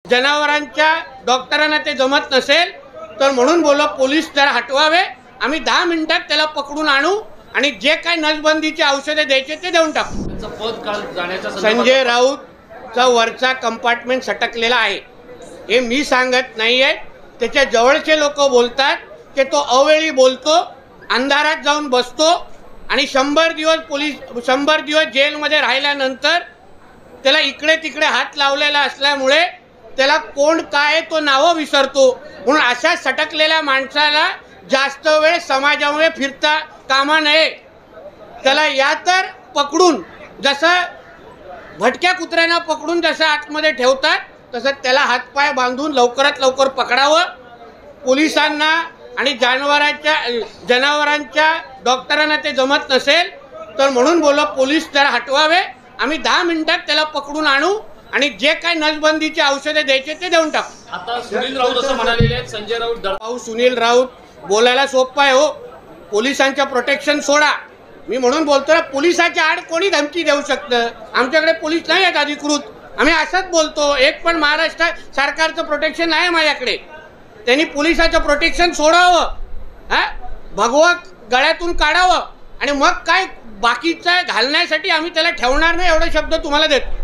जनावरांच्या डॉक्टरांना ते जमत नसेल तर म्हणून बोललो पोलीस त्याला हटवावे, आम्ही 10 मिनिटात त्याला पकडून आणू आणि जे काय नसबंदीची औषधे द्यायचे ते देऊन टाकू। संजय राऊतचा वरचा कंपार्टमेंट सटकलेला आहे हे मी सांगत नाही आहे, त्याच्या जवळचे लोक बोलतात की तो अवेळी बोलतो, अंधारात जाऊन बसतो आणि 100 दिवस जेलमध्ये राहिल्यानंतर त्याला इकडे तिकडे हात लावलेला असल्यामुळे त्याला कोण काय तो नावं विसरतो। म्हणून अशा सटकलेल्या माणसाला जास्त वेळ समाजामध्ये फिरता कामा नये। त्याला या तर पकडून जसं भटक्या कुत्र्यांना पकडून जसं आतमध्ये ठेवतात तसं त्याला हातपाय बांधून लवकरात लवकर पकडावं। पोलिसांना आणि जनावरांच्या डॉक्टरांना ते जमत नसेल तर म्हणून बोललो पोलीस त्याला हटवावे, आम्ही 10 मिनिटात त्याला पकडून आणू आणि जे काय नसबंदीची औषधे द्यायचे ते देऊन टाकू। आता सुनील राऊत असं म्हणालेले आहेत, संजय राऊत सुनील राऊत बोलायला सोपं आहे हो, पोलिसांच्या प्रोटेक्शन सोडा। मी म्हणून बोलतो ना, पोलिसाच्या आड कोणी धमकी देऊ शकतं? आमच्याकडे पोलीस नाही आहेत अधिकृत, आम्ही असंच बोलतो। एक पण महाराष्ट्र सरकारचं प्रोटेक्शन आहे माझ्याकडे, त्यांनी पोलिसाचं प्रोटेक्शन सोडावं, भगवा गळ्यातून काढावं आणि मग काय बाकीचं घालण्यासाठी आम्ही त्याला ठेवणार नाही, एवढे शब्द तुम्हाला देतो।